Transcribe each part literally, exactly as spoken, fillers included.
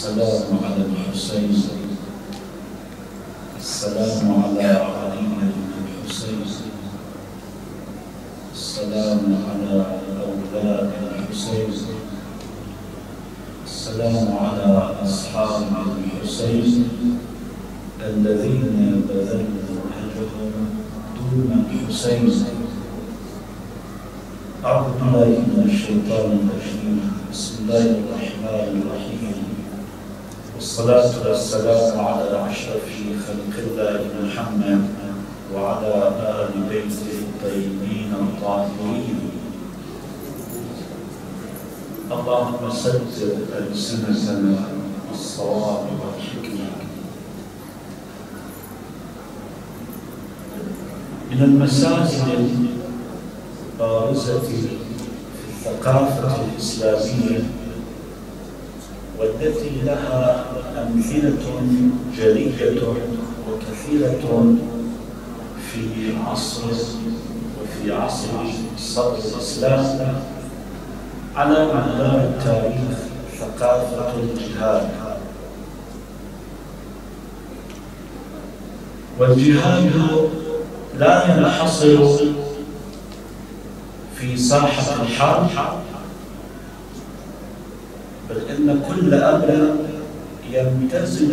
السلام على الحسين، السلام على علي بن الحسين، السلام على أولاد الحسين، السلام على أصحاب الحسين الذين بذلوا أجرهم دون الحسين. أعوذ بالله من الشيطان الرجيم. بسم الله الرحمن الرحيم، والصلاة والسلام على أشرف خلق الله محمد وعلى آل بيته الطيبين الطاهرين. اللهم سدد ألسنتنا بالصواب والحكمة. من المسائل البارزة في الثقافة الإسلامية والتي لها أمثلة جلية وكثيرة في عصر وفي عصر صدر الإسلام على مدار التاريخ ثقافة الجهاد. والجهاد لا ينحصر في ساحة الحرب، بل إن كل أمر يمتزج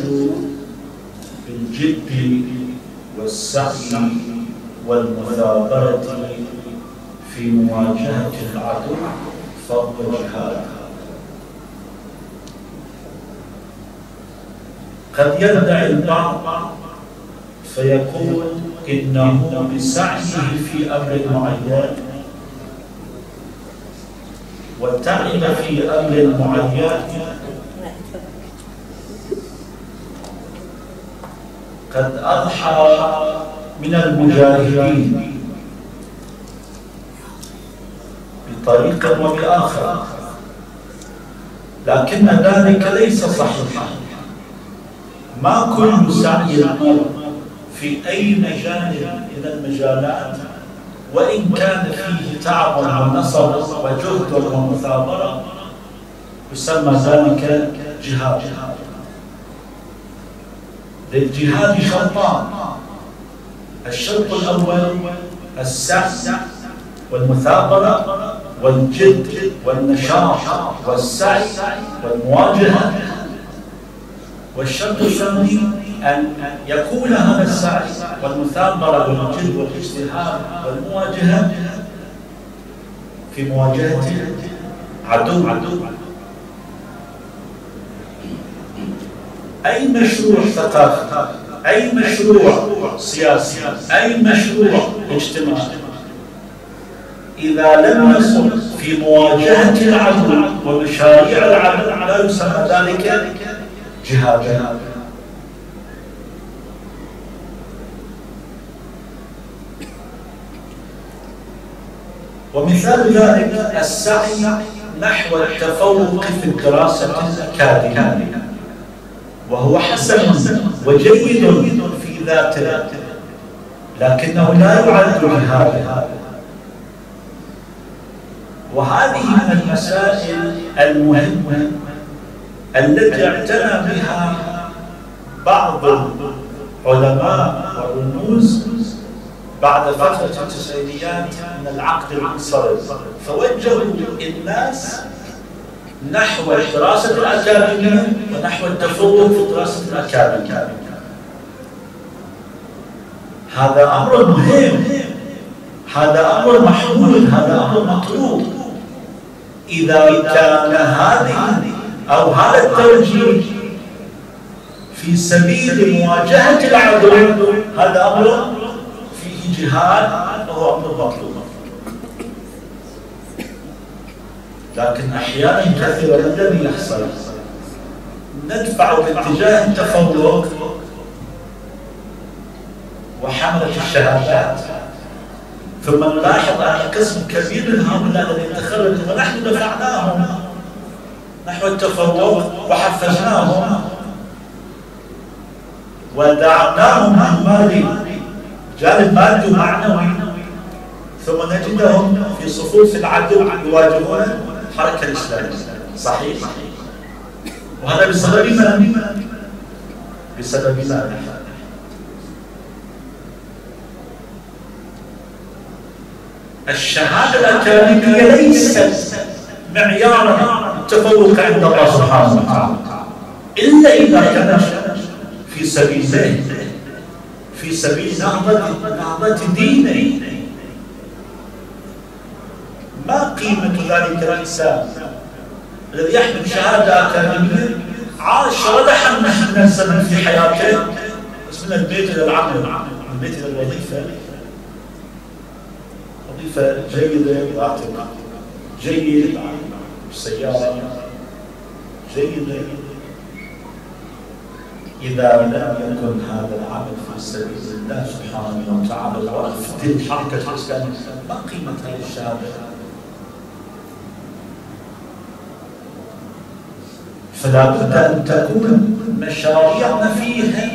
بالجد والسعي والمثابرة في مواجهة العدو فهو جهاد. قد يدعي البعض فيقول إنه بسعيه في أمر معين وتعب في أمر معين قد أضحى من المجاهدين بطريق وبآخر، لكن ذلك ليس صحيحا. ما كل سعي المرء في أي مجال من المجالات وإن كان فيه تعب ونصب وجهد ومثابرة يسمى ذلك جهاد. للجهاد شرطان: الشرط الأول السعي والمثابرة والجد والنشاط والسعي والمواجهة، والشرط الثاني أن يكون هذا السعي والمثابرة والجد والاجتهاد والمواجهة في مواجهة عدو. أي مشروع ثقافي، أي مشروع سياسي، أي مشروع اجتماعي إذا لم يصل في مواجهة العدو ومشاريع العدو لا يسمى ذلك جهاد. ومثال ذلك السعي نحو التفوق في الدراسة الأكاديمية، وهو حسن وجيد في ذاته، لكنه لا يعد جهادا. وهذه من المسائل المهمة التي اعتنى بها بعض العلماء والرموز بعد فترة التسعينيات من العقد المنصرف، فوجهوا الناس نحو الدراسة الأكاديمية ونحو التفوق في الدراسة الأكاديمية. هذا أمر مهم، هذا أمر محمود، هذا أمر مطلوب. إذا كان هذه أو هذا التوجيه في سبيل مواجهة العدو هذا أمر فيه جهاد وهو أمر مطلوب. لكن أحيانا كثيرا الذي يحصل ندفع باتجاه التفوق وحملة الشهادات، ثم نلاحظ أن قسم كبير من هؤلاء الذين تخرجوا ونحن دفعناهم نحو التفوق وحفزناهم ودعمناهم من مالي جانب مادي ومعنوي، ثم نجدهم في صفوف العدو يواجهون الحركة الإسلامية. صحيح؟ وهذا بسبب من؟ بسبب ماذا؟ الشهادة الأكاديمية ليست معيارا التفوق عند الله سبحانه وتعالى إلا إذا كان في سبيل الله، في سبيل نهضة دينه. ما قيمة ذلك الإنسان الذي يحمل شهادة أكاديمية عاش ولحم من الزمن في حياته، بس من البيت إلى العمل، من البيت إلى الوظيفة، وظيفة جيدة، راتب جيد، سيارة جيدة. إذا لم يكن هذا العمل في سبيل الله سبحانه وتعالى وأفضل حركة الإسلام، ما قيمة هذه الشهادة؟ فلا بد أن تكون مشاريعنا فيها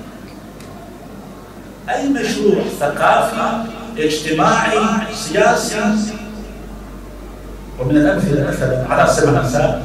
أي مشروع ثقافي اجتماعي سياسي. ومن الأمثلة مثلا على سبيل المثال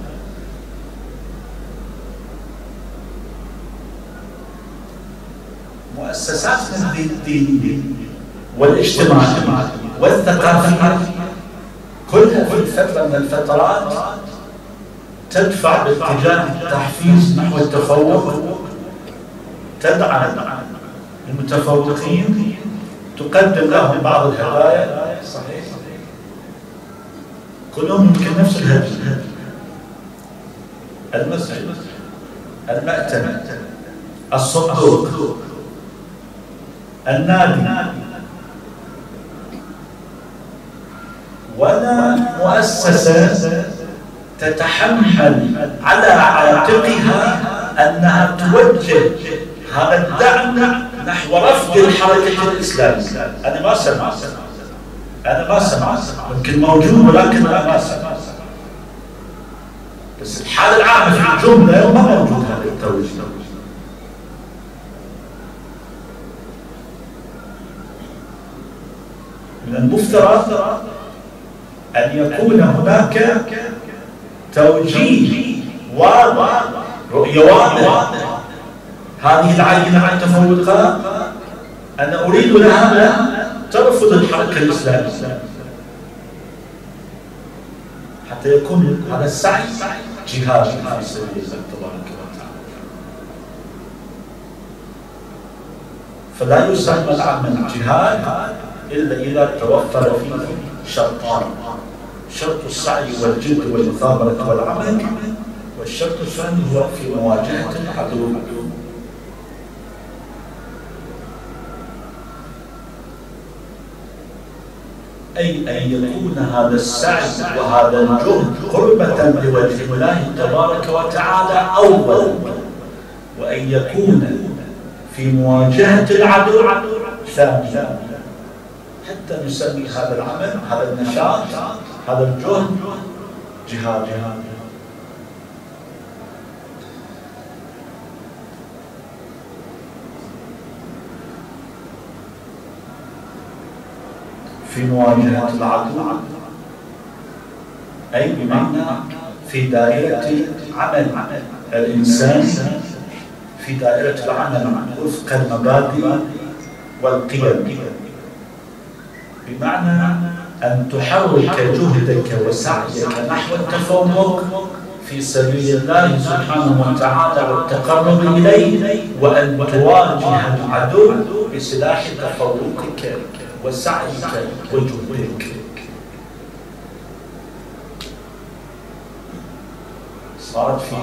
مؤسساتنا الدينية والاجتماعية والثقافية كلها في فترة من الفترات تدفع باتجاه التحفيز نحو التفوق، تدعم المتفوقين، تقدم لهم بعض الهدايا. صحيح، كلهم يمكن نفس الهدف: المسجد، المأتم، الصندوق، النادي. ولا مؤسسة تتحمل على عاتقها أنها توجه هذا الدعم نحو رفض الحركة الإسلامية. أنا ما سمعت، أنا ما سمعت، يمكن موجود ولكن أنا ما سمعت. بس الحالة العامة في الجملة ما موجود هذا التوجيه. من المفترض أن يكون هناك توجيه واضح، رؤية واضحة. هذه العينة عن تفوقها أنا أريد لها ترفض الحركة الإسلامية، حتى يكون هذا السعي جهاد في سبيل الله تبارك وتعالى. فلا يسمى العمل جهاد إلا إذا توفر فيه شرطان: شرط السعي والجد والمثابرة والعمل، والشرط الثاني هو في مواجهة العدو. أي أن يكون هذا السعي وهذا الجهد قربة لوجه الله تبارك وتعالى أولا، وأن يكون في مواجهة العدو ثانيا، حتى نسمي هذا العمل، هذا النشاط، هذا الجهد جهاد. في مواجهة العدو أي بمعنى في دائرة عمل الإنسان، في دائرة العمل وفق المبادئ والقيم، بمعنى أن تحرك جهدك وسعيك نحو التفوق في سبيل الله سبحانه وتعالى والتقرب إليه، وأن تواجه العدو بسلاح تفوقك وسعيك وجهدك. صارت في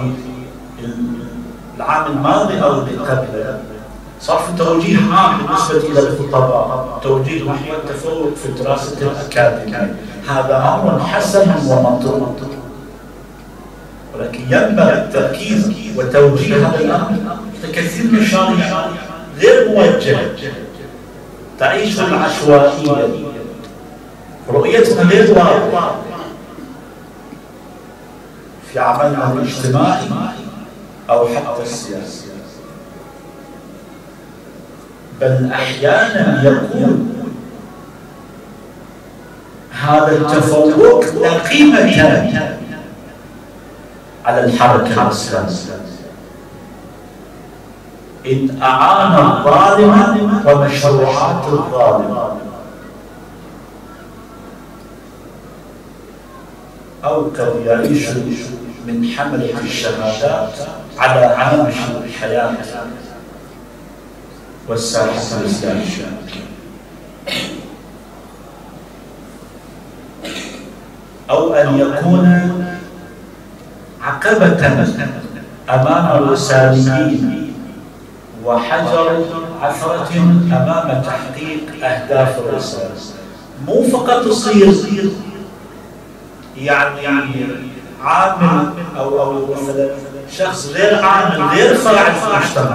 العام الماضي أو اللي قبله صار في توجيه عام بالنسبة إلى الخطباء، توجيه نحو التفوق في الدراسة الأكاديمية. هذا أمر حسن ومطلوب، ولكن ينبغي التركيز وتوجيه هذا الأمر لكثير من المشاريع غير موجهة تعيش العشوائية، رؤيتنا غير واضحة في عملنا الاجتماعي أو حتى السياسي، بل أحيانا يكون هذا التفوق لا قيمة على الحركة الإسلامية. إن أعان الظالم ومشروعات الظالم، أو قد يعيش من حملة الشهادات على هامش الحياة والساحة الإسلامية، أو أن يكون عقبة أمام الرساليين وحجر عثرة أمام تحقيق أهداف الرسالة. مو فقط يصير يعني عامل أو أو مثلا شخص غير عامل غير فاعل في المجتمع،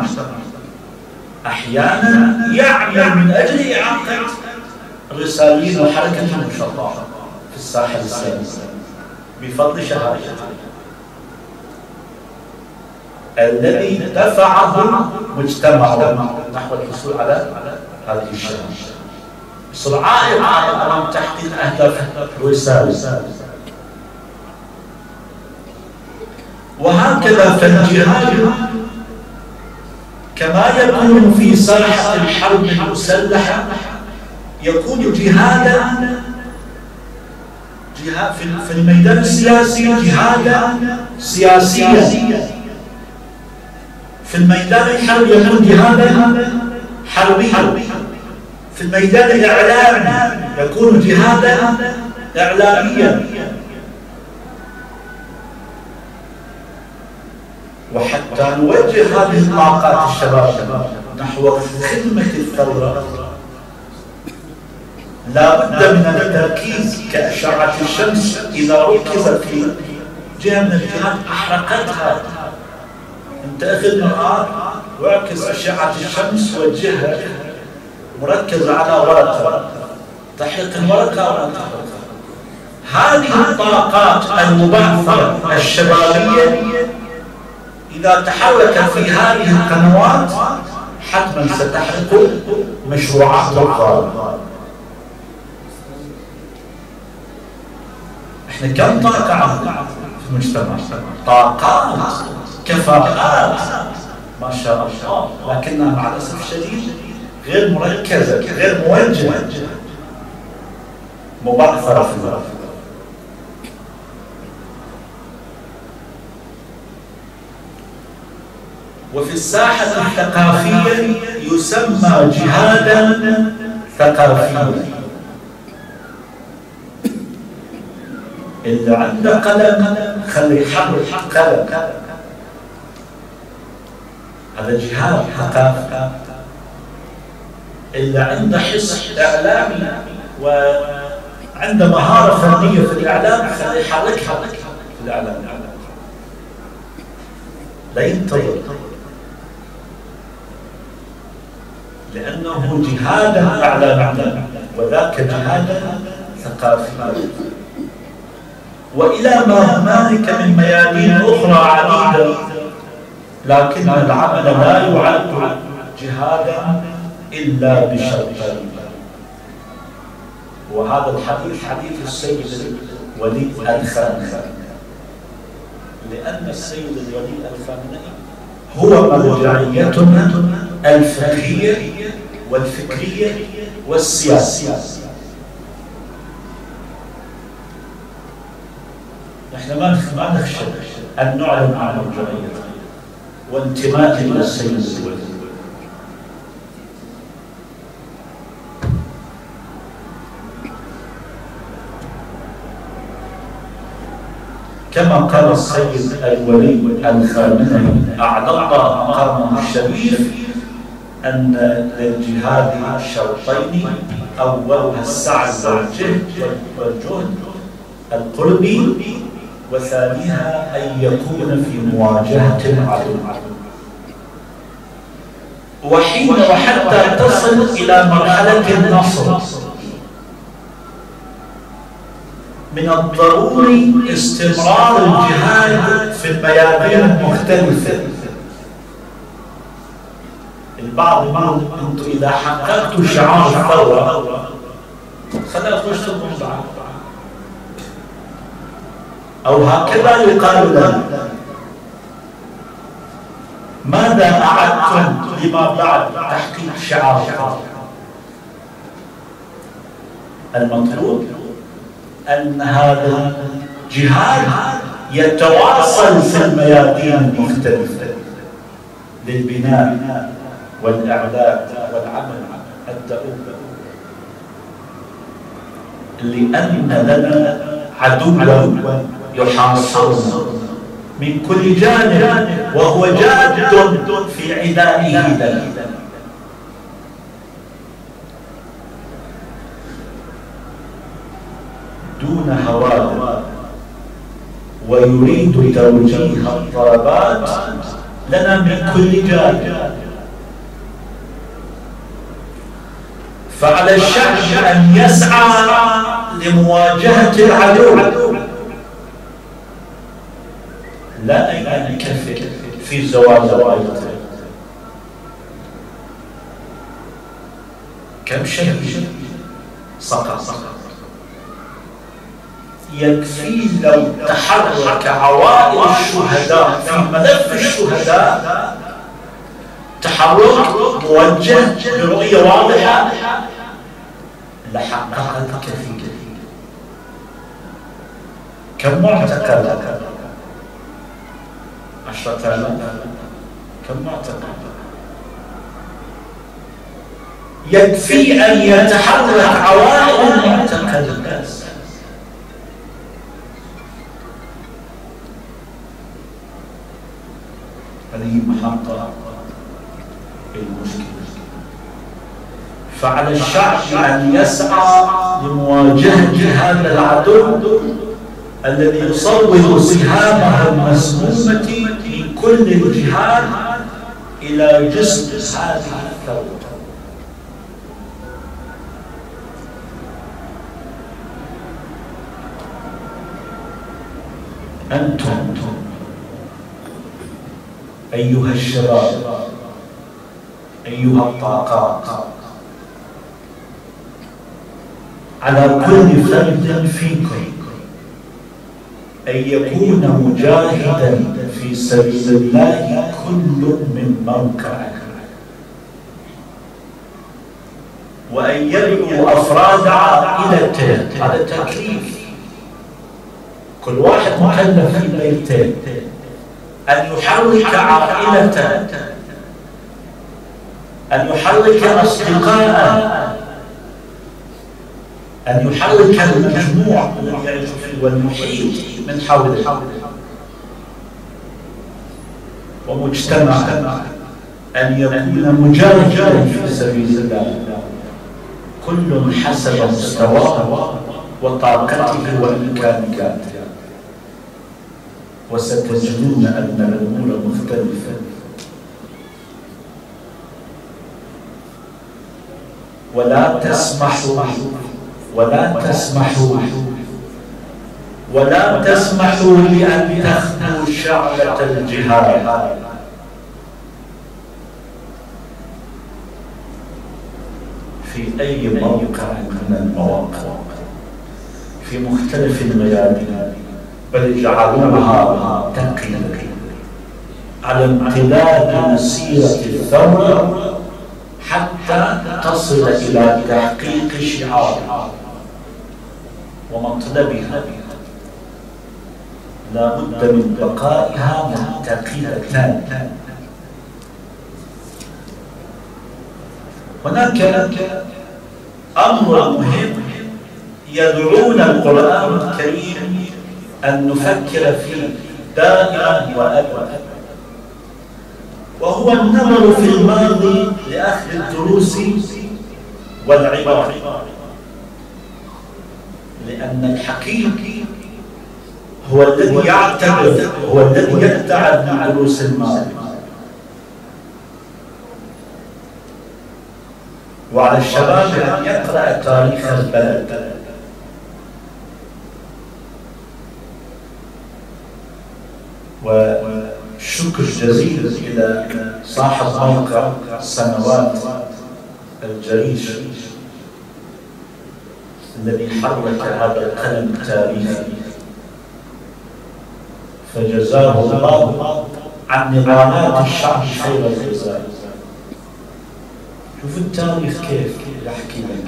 أحيانا يعمل من أجل إعاقة الرساليين وحركتهم المشرعة في الساحة الإسلامية بفضل شهادته الذي دفعه مجتمعه نحو الحصول على هذه الشهادة. يصير عائق أمام تحقيق أهداف الرسالة. وهكذا فالجهاد كما يكون في ساحة الحرب المسلحة يكون جهادا جهاد في الميدان السياسي، جهادا سياسيا. في الميدان الحربي يكون جهادا حربيا. في الميدان الإعلامي يكون جهادا إعلاميا. وحتى نوجه هذه الطاقات الشباب نحو خدمة الثورة لا بد من التركيز كأشعة الشمس إذا ركزت في جهة من الجهات أحرقتها. أنت أخذ مرآة واعكس أشعة الشمس وجهها مركز على ورقة تحرق الورقة ولا تحرقها. هذه الطاقات المبعثرة الشبابية إذا تحركت في هذه القنوات حتما ستحرق مشروعات الظالم. احنا كم طاقة عندنا في المجتمع؟ طاقات، كفاءات ما شاء الله، لكنها مع الأسف الشديد غير مركزة، غير موجهة، مبعثرة في الظالم. وفي الساحة الثقافية يسمى جهادا ثقافيا. اللي عنده قلم خليه يحرك قلم، هذا جهاد ثقافي. اللي عنده حس إعلامي وعنده مهارة فنية في الإعلام خليه يحركها في الإعلام، لا ينتظر، لأنه جهادا إعلاميا وذاك جهادا ثقافيا. وإلى ما هنالك من ميادين أخرى عديدة، لكن العمل لا يعد جهادا إلا بشرطين. وهذا الحديث حديث السيد الوليد الخامنئي، لأن السيد الوليد الخامنئي هو مرجعيتنا الفقهية والفكرية والسياسية. نحن ما نخشى أن نعلن عن مرجعيتنا وانتماء إلى السيد الوليد. كما قال السيد الوليد الخامنئي أعلى الله مقامه الشريف أن للجهاد شرطين، أولها السعي والجهد القلبي، وثانيها أن يكون في مواجهة العدو. وحين وحتى تصل إلى مرحلة النصر من الضروري استمرار الجهاد في الميادين المختلفة. البعض يقول أنتم إذا حققتوا شعار الثورة خلاص واشتغلوا بعض، أو هكذا يقال لنا. ماذا أعدتم لما بعد تحقيق شعار الثورة؟ المطلوب أن هذا الجهاد يتواصل في الميادين المختلفة للبناء والإعداد والعمل الدؤوب، لأن لنا عدوا يحاصرنا من كل جانب وهو جاد في عدائه لنا. دون هوادر ويريد توجيه الضربات لنا من كل جانب. فعلى الشعب أن يسعى لمواجهة العدو، لا أن ينكفر في زوال رايته. كم شهيد سقط؟ يكفي لو تحرك عوائل الشهداء في ملف الشهداء تحرك موجه برؤية واضحة لحققت كثير. كم معتقل؟ عشرة آلاف. كم معتقل؟ يكفي أن يتحرك عوائل المعتقل الناس. هذه محطة المشكلة. فعلى الشعب أن يسعى لمواجهة هذا العدو الذي يصوب سهامه المسمومة من كل الجهات إلى جسم هذه الثورة. أنتم أيها الشباب، أيها الطاقات، على كل فرد فيكم أن يكون مجاهدا في سبيل الله كل من موقعه، وأن يدعو أفراد عائلته على التكليف. كل واحد مكلف في بيته أن يحرك عائلته، أن يحرك أصدقائه، أن يحرك المجموع والمحيط من حوله ومجتمع، أن يكون مجاهدا في سبيل الله كل حسب مستواه وطاقته وإمكانياته. وستجدون أن الأمور مختلفة، ولا تسمحوا ولا تسمحوا ولا تسمحوا بأن تخفوا شعلة الجهاد. في أي موقع من المواقع في مختلف الميادين، بل اجعلوها تقليد على امتداد مسيرة الثورة حتى تصل إلى تحقيق شعار ومطلبها. لا بد من بقائها منتقلة. هناك أمر مهم يدعونا القرآن الكريم أن نفكر فيه دائما وأبدا، وهو النظر في الماضي لأخذ الدروس والعبر. لأن الحكيم هو الذي يعتبر، هو الذي يبتعد عن دروس الماضي. وعلى الشباب أن يقرأ تاريخ البلد، وشكر جزيل إلى صاحب موقع سنوات الجريش الذي حرك هذا القلم التاريخي، فجزاه الله عن نضالات الشعب خير الجزائر. شوف التاريخ كيف يحكي لك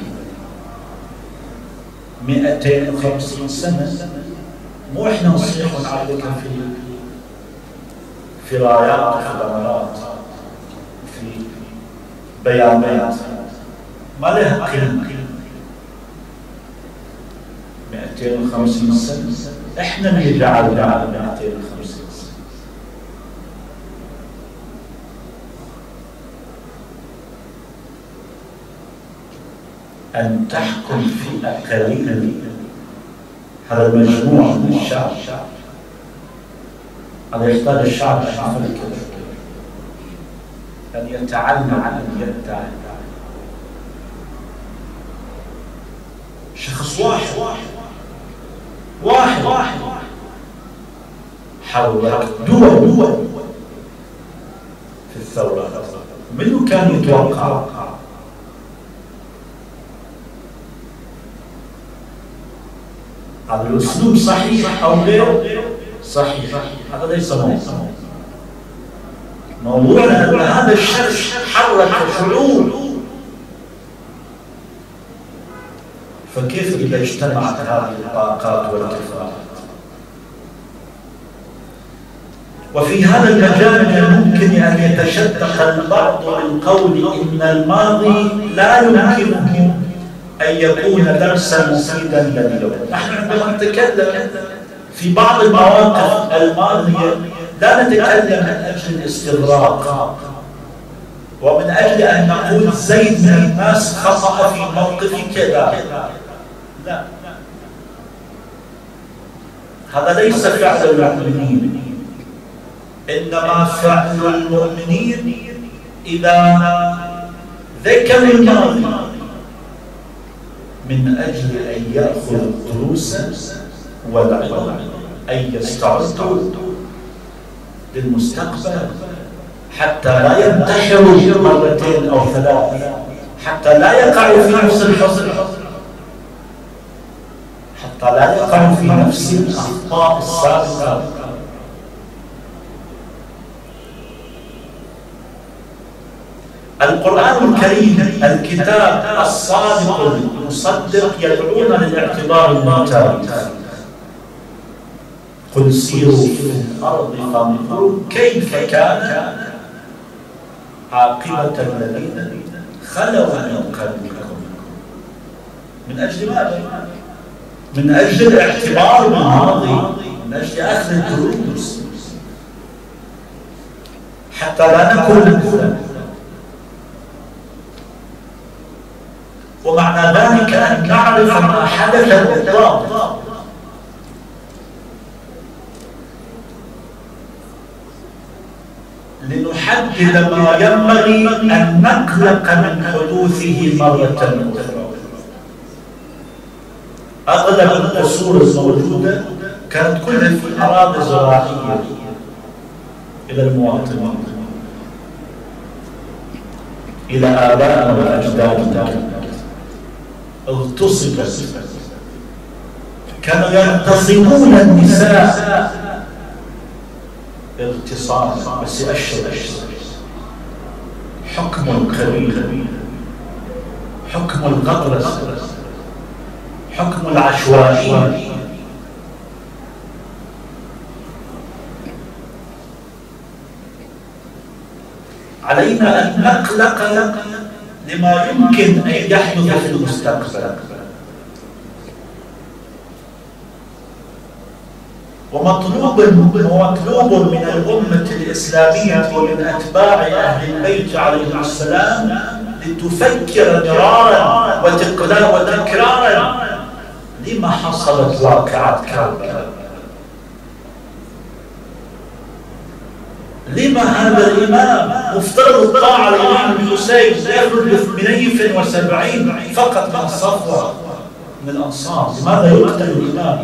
مئتين وخمسين سنة، مو احنا نصيح ونعلقها في في رايات وفي بنرات وفي بيانات ما لها قيمة. مئتين وخمسين سنة احنا اللي جعلنا على مئتين وخمسين سنة. أن تحكم فئة قليلة، هذا مجموعة من الشعب، هذا يحتاج الشعب أن يتعلم أن يدعي. شخص واحد واحد واحد حرك دول دول في الثورة. منو كان يتوقع؟ هذا الأسلوب صحيح أو غير صحيح؟ هذا ليس موضوع. موضوعنا أن هذا الشخص حرك شعوب، فكيف إذا اجتمعت هذه الطاقات والكفاءات؟ وفي هذا المجال من الممكن أن يتشدق البعض بالقول إن الماضي لا يمكنه أن يكون درسا مفيدا لليوم. نحن عندما نتكلم في بعض المواقف الماضية لا نتكلم من أجل الاستغراق ومن أجل أن نقول زيد من الناس خطأ في موقف كذا، لا، هذا ليس فعل المؤمنين. إنما فعل المؤمنين إذا ذكروا الماضي من أجل أن يأخذوا دروسا والعبر، أن يستعدوا للمستقبل حتى لا ينتحروا مرتين أو ثلاث، حتى لا يقعوا في نفس الحزن، حتى لا يقعوا في نفس الأخطاء السابقة. القرآن الكريم الكتاب الصادق المصدق يدعونا للاعتبار المتاريخ. قل سيروا في الأرض فانظروا كيف كان عاقبة الذين خلوا من قبلكم. من أجل ماذا؟ من أجل الاعتبار بالماضي، من أجل أخذ الدروس، حتى لا نكون مثلا. ومعنى ذلك أن نعرف ما حدث بالضبط، لنحدد ما ينبغي أن نقلق من حدوثه مرة أخرى. أغلب القصور الموجودة كانت كلها في أراضي زراعية إلى المواطنين، إلى آبائنا وأجدادنا. اغتصبت، كانوا يغتصبون النساء اغتصابا، بس أشهر حكم كبير، حكم الغطرس، حكم العشوائي. علينا أن نقلق لما يمكن أن يحدث في المستقبل. ومطلوب ومطلوب من الأمة الإسلامية ومن أتباع أهل البيت عليهم السلام لتفكر مرارا وتكرارا لما حصلت واقعة كربلاء. لما هذا الإمام مفترض الطاعة الإمام الحسين يخرج من اثنين وسبعين فقط من صفوة من الأنصار؟ لماذا يقتل الإمام؟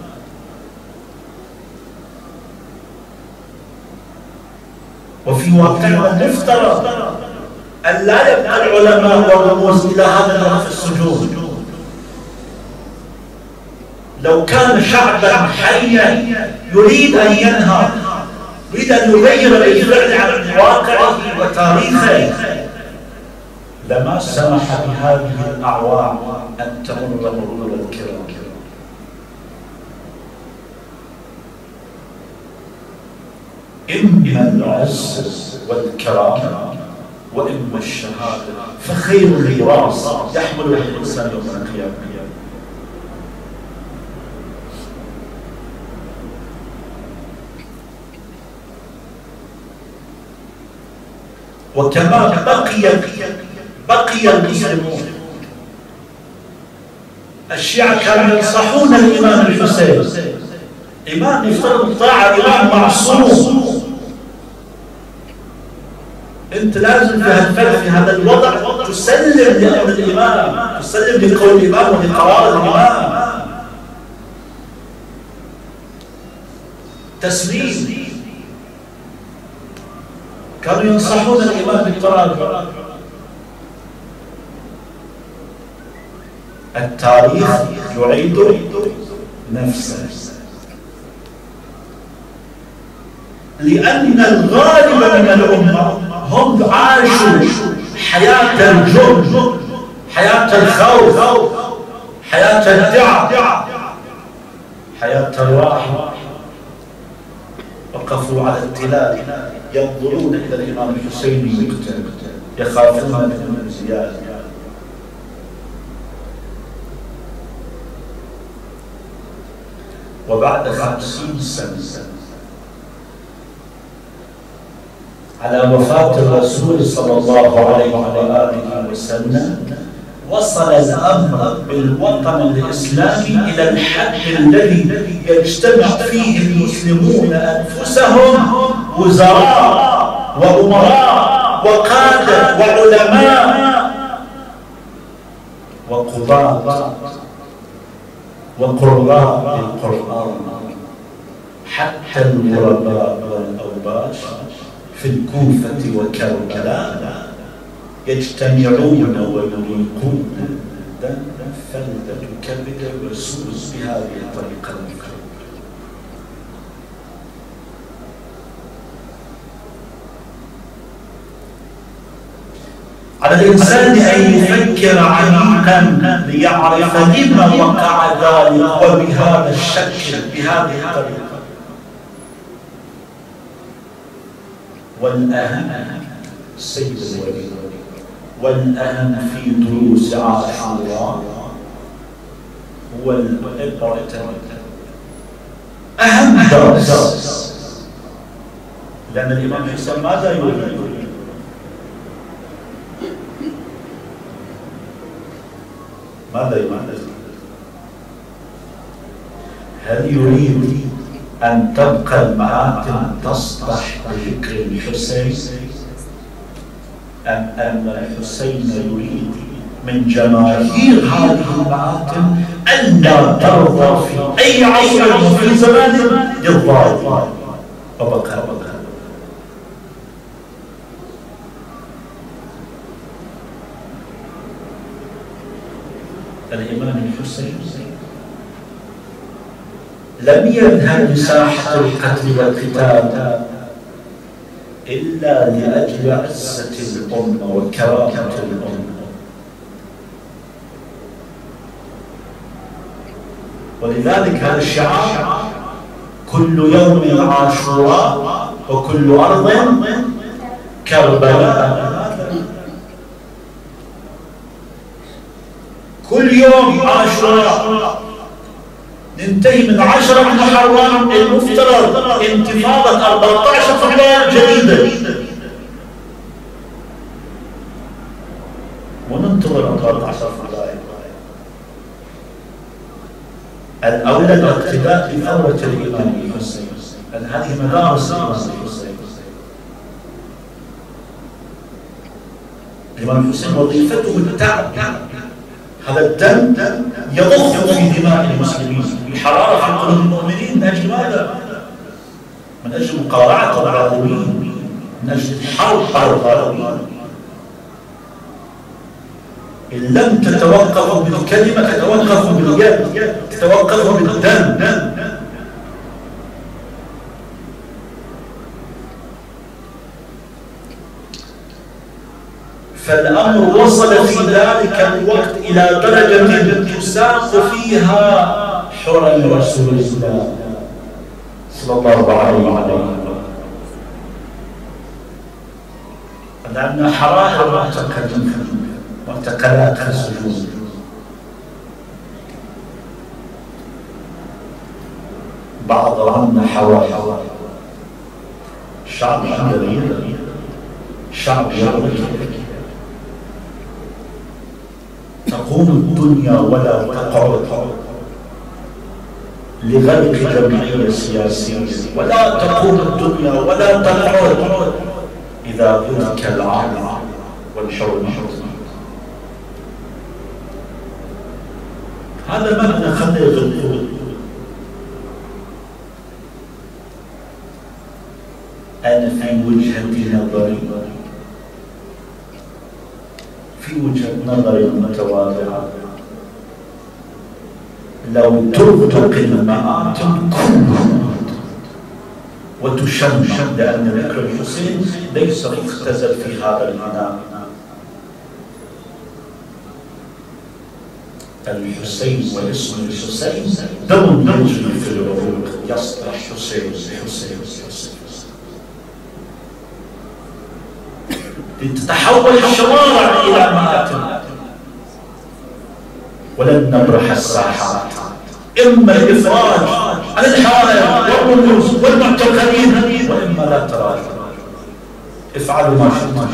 وفي واقعنا مفترض أن لا يبقى العلماء والرموز إلى هذا الوقت في السجون. لو كان شعبا حيا يريد أن ينهض يريد أن يغير بالفعل عن واقعه وتاريخه، لما سمح بهذه الأعوام أن تمر مرور الكرام. إما العز والكرامة وإما الشهادة، فخير الغراس يحمل الإنسان يوم القيامة. وكما بقي بقي المسلمون، الشيعة كانوا ينصحون الإمام الحسين، إمام يفترض الطاعة، إمام معصوم، أنت لازم في هالفعل في هذا الوضع تسلم لأمر الإمام، تسلم لقول الإمام ولقرار الإمام، تسليم. كانوا ينصحون الإمام بالقرار. التاريخ يعيد نفسه، لأن الغالب من الأمة هم عاشوا حياة الجرم، حياة الخوف، حياة الدعاء، حياة الراحة، وقفوا على التلال ينظرون إلى الإمام الحسين يقتل، يخافون من زياد. وبعد خمسين سنة على وفاة الرسول صلى الله عليه وآله وسلم، وصل الأمر بالوطن الإسلامي إلى الحد الذي يجتمع فيه المسلمون أنفسهم وزراء وأمراء وقادة وعلماء وقضاة وقراء للقرآن، حتى الغرباء والأوباش في الكوفة وكربلاء يجتمعون ويريقون دم فلذة كبد الرسول بهذه الطريقة المكروهة. على الإنسان أن يفكر عميقا ليعرف لما وقع ذلك وبهذا الشكل بهذه الطريقة. والأهم سيد الولي، والأهم في دروس عاشوراء هو العبرة، أهم درس، لأن الإمام الحسين ماذا يريد؟ ماذا يريد؟ هل يريد أن تبقى المآتم تصبح بذكر الحسين، أم أن الحسين يريد من جماهير هذه المآتم أن لا ترضى في أي عصر وفي زمان للظالم وبقى بقى. الإمام الحسين لم يذهب لساحة القتل والقتال إلا لأجل عزة الأمة وكرامة الأمة. ولذلك هذا الشعار كل يوم عاشوراء وكل أرض كربلاء. كل يوم عاشوراء ننتهي من عشرة محرم، المفترض انتفاضة أربعة عشر فبراير جديدة، وننتظر أربعة عشر فبراير. الأولى الاقتداء بثورة الإمام الحسين، لأن هذه مدارس الإمام الحسين. الإمام الحسين وظيفته التعب، هذا الدم يضخ في دماء المسلمين، الحرارة في قلوب المؤمنين. من أجل ماذا؟ من أجل مقارعة الظالمين، من أجل الحرب على الظالمين. إن لم تتوقفوا بالكلمة تتوقفوا باليد، تتوقفوا بالدم. فالأمر وصل في ذلك الوقت إلى درجة تساق فيها حرم رسول الله صلى الله عليه وسلم. لأن حرائر معتقلات في السجون، بعضهن حوائر. الشعب العربي شعب يعرف تقوم الدنيا ولا تقعد لغرق جمعية سياسية، ولا تقوم الدنيا ولا تقعد إذا ترك العالم والحرمة. هذا معنى خطير القلوب. أنا في وجهة نظري في وجهة نظري المتواضعة لو تغدق المآتم كلها وتشمع، لأن ذكر الحسين ليس مختزل في هذا العناء. الحسين واسم الحسين دم يجري في العروق، يصبح حسين حسين حسين. تتحول الشوارع إلى مآتم، ولن نبرح الساحات. إما الإفراج عن الحرائر والرموز والمعتقلين، وإما لا تراجع. افعلوا ما شئتم.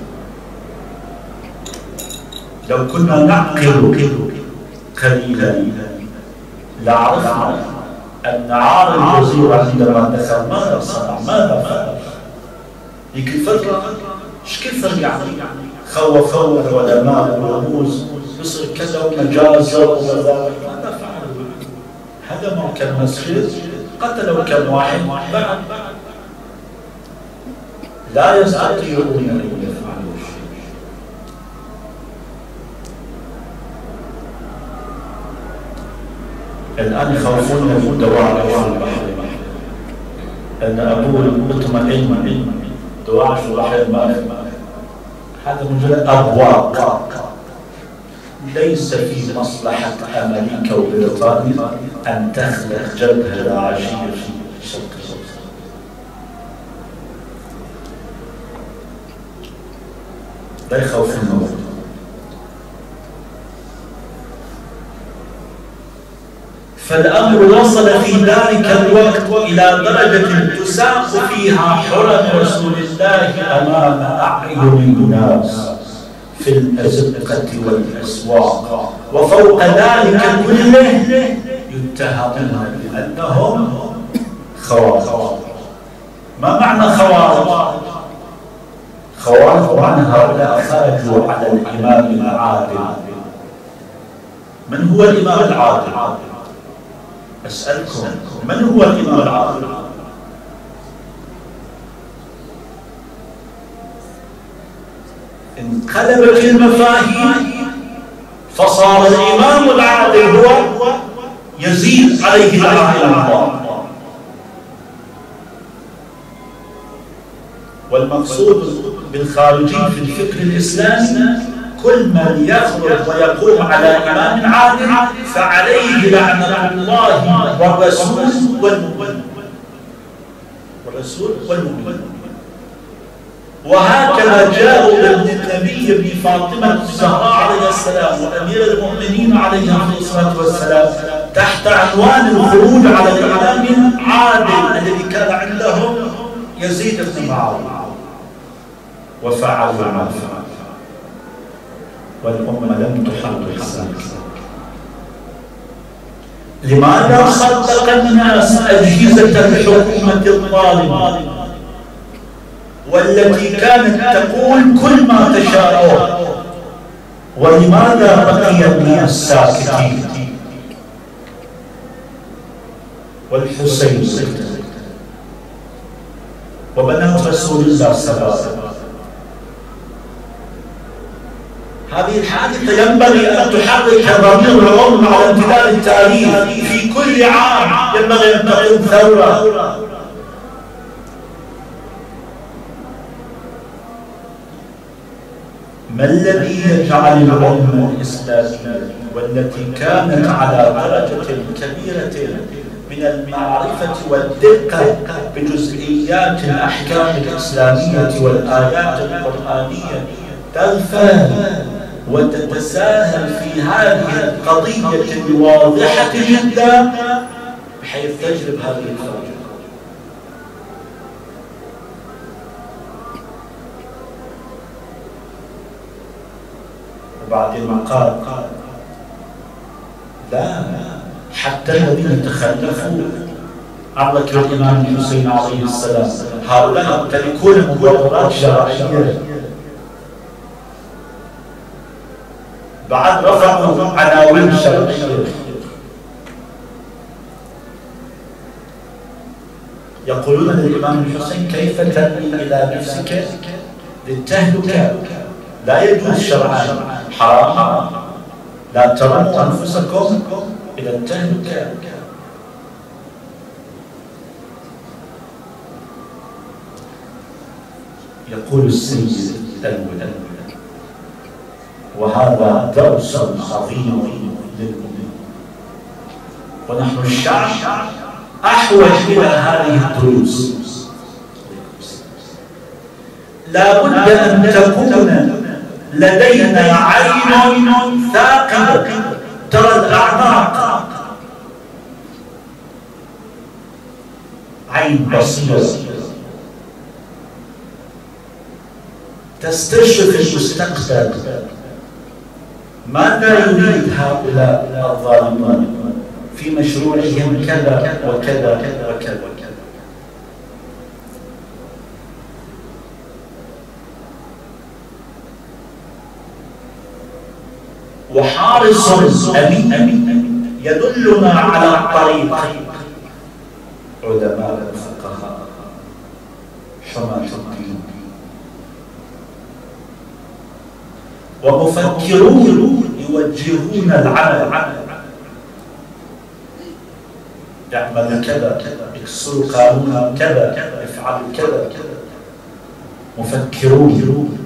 لو كنا نعقل قليلا لعرفنا أن عار الوزير عندما دخل ماذا صنع؟ ماذا فعل؟ ذيك الفترة ايش كثر يعني خوفوا العلماء والرموز يصير كذا ومجازر وذلك. ماذا فعلوا؟ هدموا كم مسجد، قتلوا كم واحد، بعد لا يستطيعون ان يفعلوا شيء. الان يخافون من الدواعش في البحر، ان ابوه مطمئن دواعش البحر ما هذا مجرد ابواق. ليس في مصلحة أمريكا وبريطانيا أن تخلق جبهة داعشية في شرق الأوسط. لا يخوفون الموت. فالأمر وصل في ذلك الوقت إلى درجة تساق فيها حرم رسول الله أمام أعين الناس في الأزقة والأسواق، وفوق ذلك كله يتهمون بأنهم خوارج. ما معنى خوارج؟ خوارج عن هؤلاء خرجوا على الإمام العادل. من هو الإمام العادل؟ أسألكم، من هو الإمام العادل؟ انقلبت المفاهيم فصار الإمام العادل هو يزيد عليه لعنة الله. والمقصود بالخارجي في الفكر الإسلامي كل من يخرج ويقوم على إمام عادل فعليه لعنة الله والرسول والمؤمن والرسول والمؤمن. وهكذا جاءوا ابن النبي ابن فاطمة الزهراء عليه السلام وأمير المؤمنين عليه الصلاة والسلام تحت عنوان الخروج على الإمام العادل الذي كان عندهم يزيد بن معاوية، وفعلوا ما فعل، والأمة لم تحرك ذلك. لماذا صدق الناس أجهزة الحكومة الظالمة والتي كانت تقول كل ما تشاءون؟ ولماذا بقي الناس ساكتين؟ والحسين سكت، وبنات رسول الله صلى الله عليه وسلم. هذه الحادثة ينبغي أن تحرك ضمير الأمة على امتداد التاريخ. في كل عام ينبغي أن تقوم ثورة. ما الذي يجعل الأمة الإسلامية والتي كانت على درجة كبيرة من المعرفة والدقة بجزئيات الأحكام الإسلامية والآيات القرآنية تغفل وتتساهل في هذه القضية الواضحة جدا بحيث تجلب هذه الفوجة؟ وبعدين ما قال لا، حتى الذين تخلفوا عن ذكر الإمام الحسين عليه السلام هؤلاء يمتلكون مبررات شرعية، بعد رفعوا عناوين شرعية. يقولون للإمام الحسين كيف تنمي إلى نفسك للتهلكة؟ لا يجوز شرعا، حرام، لا ترموا أنفسكم إلى التهلكة. يقول السيد الأول، وهذا درس عظيم للأمة، ونحن الشعب أحوج إلى هذه الدروس. لا بد أن تكون لدينا عين ثاقبة ترى الأعماق، عين بصيرة تستشرف المستقبل. ماذا يريد هؤلاء الظالمون في مشروعهم كذا وكذا وكذا وكذا؟ وحارس أمين يدلنا على الطريق. علماء الفقهاء حماة الدين ومفكرون يوجهون العمل، يعمل كذا، يكسروا قانونا كذا، يفعلوا كذا. مفكرون،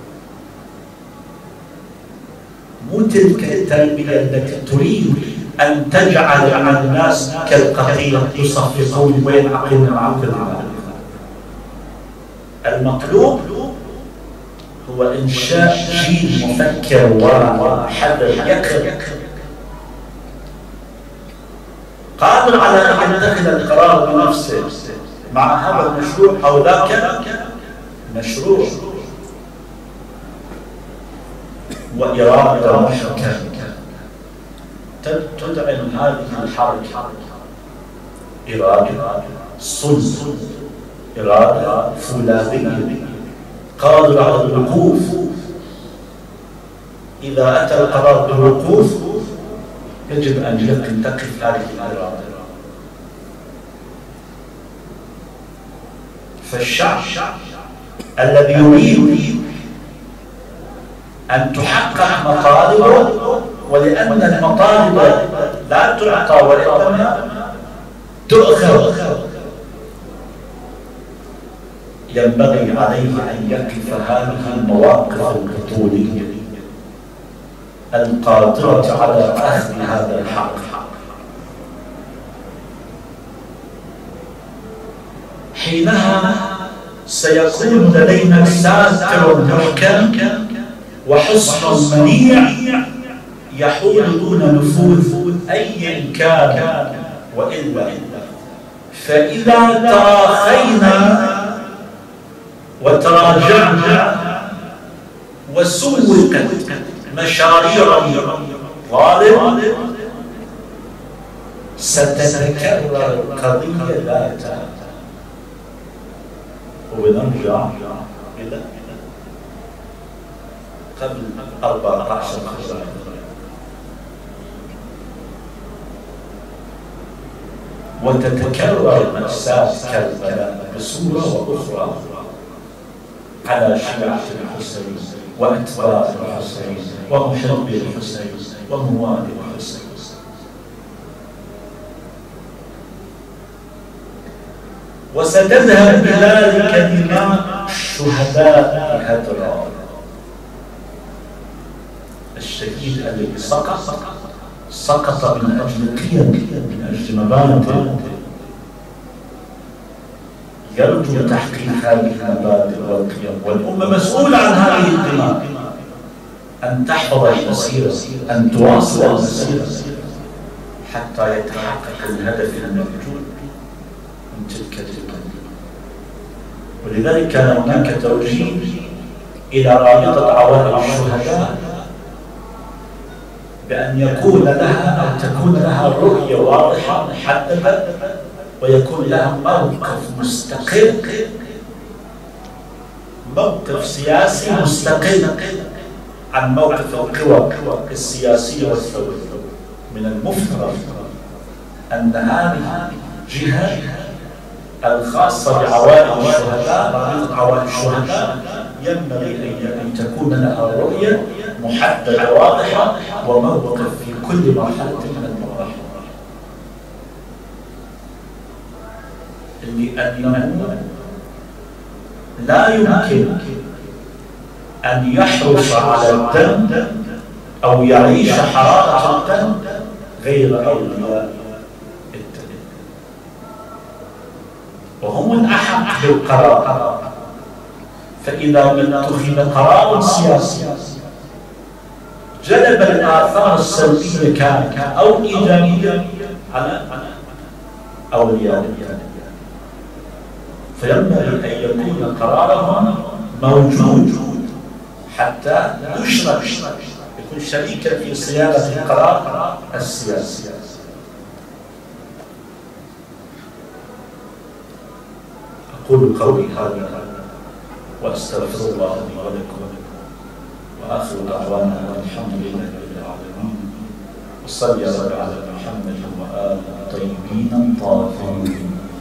مو تلك التربية التي تريد أن تجعل على الناس كالقطيع يصفقون ويلعقون مع كل عمل. المطلوب هو إنشاء جيل مفكر واعي حذر يقظ قادر على أن يتخذ القرار بنفسه مع هذا المشروع أو ذاك مشروع، وإرادة محكمة تدعم هذه الحركة، إرادة صلب، إرادة فولاذية قادرة على الوقوف. إذا أتى القرار بالوقوف يجب أن تقف هذه الإرادة. فالشعب الذي يريد أن تحقق مطالبه، ولأن المطالب لا تعطى وإنما تؤخذ، ينبغي عليه أن يقف هذه المواقف البطولية القادرة على أخذ هذا الحق. حينها سيكون لدينا ساتر محكم وحصن منيع يحول دون نفوذ أي كان وإلا. فإذا تراخينا وتراجعنا وسوقت مشاريع ظالم ستتكرر القضية ذاتها. وبنرجع إلى قبل أربعة عشر سنة وتتكرر مأساة كربلاء بصورة وأخرى على شيعة الحسين وأتباع الحسين ومحبي الحسين وموالي الحسين. وستذهب بذلك دماء شهداء هدرا الشديد الذي سقط سقط من أجل قيم، من أجل مبادئ يرجو تحقيق هذه المبادئ والقيم، والأمة مسؤولة عن هذه القيم، أن تحفظ المسيرة، أن تواصل المسيرة حتى يتحقق الهدف الموجود من تلك القيم. ولذلك كان هناك توجيه إلى رابطة عوائل الشهداء بأن يكون لها أو تكون لها رؤية واضحة محددة، ويكون لها موقف مستقل، موقف سياسي مستقل عن موقف القوى السياسية والثورية. من المفترض أن هذه الجهة الخاصة بعوائل الشهداء، رابطة عوائل الشهداء، ينبغي أن تكون لها رؤية محددة واضحة وموقف في كل مرحلة من المراحل، لأنه لا يمكن أن يحرص على الدم أو يعيش حرارة الدم غير أولياء الدم، وهم الأحق بالقرار. فإذا اتخذ قرار سياسي جلب الآثار السلبية كانت أو إيجابية على أولياء الدم، فينبغي أن يكون قرارهم موجود حتى يشرك، يكون شريكا في صياغة القرار السياسي. أقول قولي هذا وأستغفر الله لي ولكم، وآخر دعوانا الحمد لله رب العالمين، وصلي على محمد وآله الطيبين الطاهرين.